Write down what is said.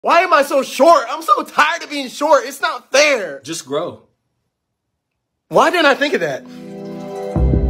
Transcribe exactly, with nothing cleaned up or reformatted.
Why am I so short? I'm so tired of being short. It's not fair. Just grow. Why didn't I think of that?